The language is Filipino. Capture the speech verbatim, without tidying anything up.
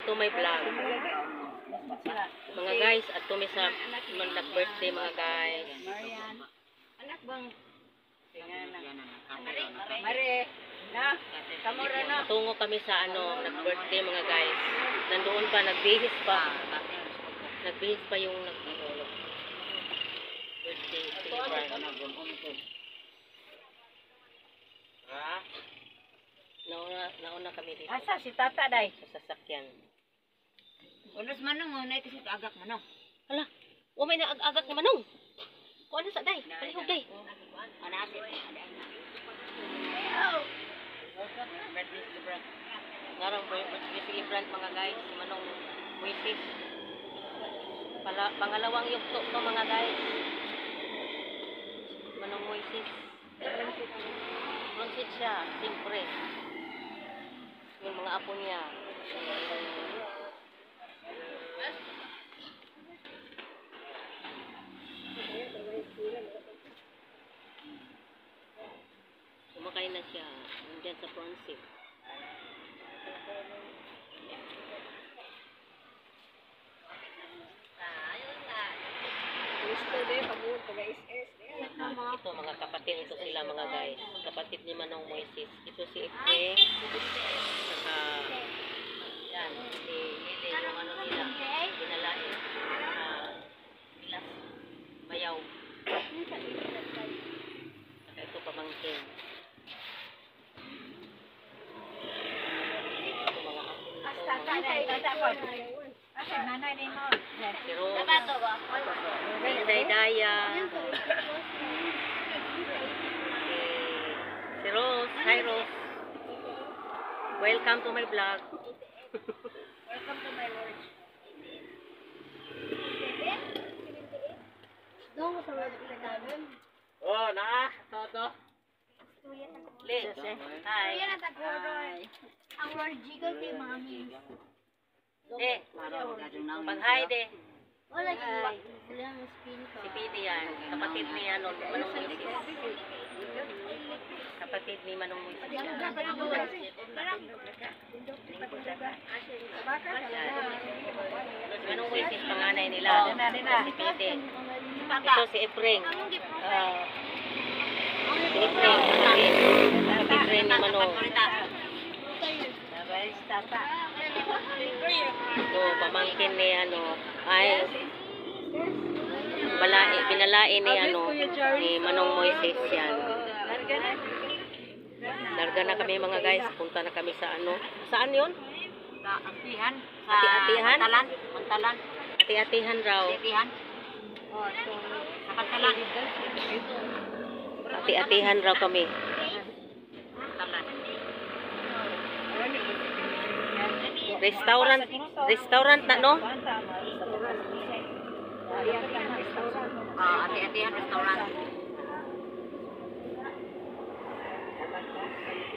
to my vlog. Mga guys, at to may sa nag-birthday mga guys. Anak bang? Mare, na, kamura na. Tungo kami sa ano, nag-birthday mga guys. Nandoon pa, nagbihis pa. Nagbihis pa yung nag-birthday celebrant. Ha? Nauna, nauna kami dito. Asa si tata day? Sa sasakyan. Ulos manong, unay kasi agak manong. Hala, umay na ag-agak ni Manong. Kung ano sa day? Palihog day. Anasin. Birthday celebrant. Narang birthday celebrant mga guys. Si Manong Moises. Pala, pangalawang yukto to mga guys. Manong Moises. Bronsit siya, siyempre. Yung mga apo niya. Kumakain na siya. Nandyan sa Bronsit. Ito mga kapatid, ito sila mga guys. Kapatid ni Manong Moises. Ito si Efreng. Saka yan, si Lili, yung ano nila, pinalain. Uh, Bilas, Bayaw. Saka ito pamangkin. Ito mga apo nito. Nanay din mo. Si Rose. Si Daydaya. Si Rose. Hi Rose. Welcome to my vlog. Welcome to my world. Oh, na. Toto. Le. Hi. Ang word jiggle kay mami. De. Pag-hi de. Wala yung wala yung spin ko. Si Pidi yan. Kapatid ni ano, Manong Moises. Kapatid ni Manong Moises yan. Manong Moises, panganay nila. Si Pidi. Ito si Efreng. Uh, si Efreng. Si Efreng ni Manong. Ito, pamangkin ni ano, ay, balai, pinalain ni ano, ni Manong Moises yan. Larga na kami mga guys, punta na kami sa ano, saan yun? Sa Atihan. Sa Ati-atihan? Pantalan. Pantalan. Ati-atihan raw. Atihan. Sa Pantalan. Ati-atihan raw kami. Pantalan. Restaurant, restaurant na no? Ah, Ati-atihan restaurant.